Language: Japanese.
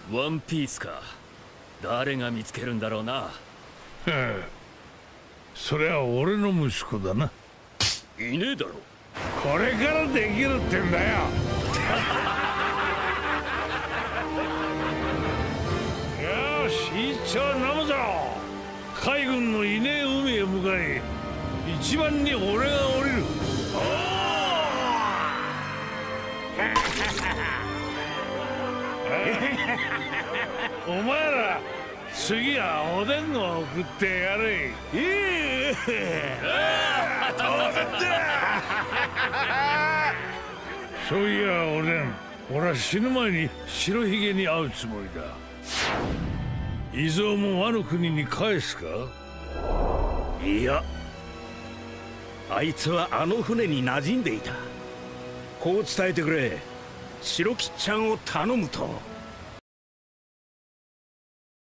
ワンピースか。誰が見つけるんだろうな。 それは俺の息子だな。 いねえだろ。 これからできるってんだよ。よし、一丁飲むぞ。海軍のいねえ海へ向かい、一番に俺が降りる。お前ら次はおでんを送ってやれ。当然だ。そういやおでん、俺は死ぬ前に白ひげに会うつもりだ。伊蔵も和の国に返すか？ いや、あいつはあの船に馴染んでいた。こう伝えてくれ。白吉ちゃんを頼むと。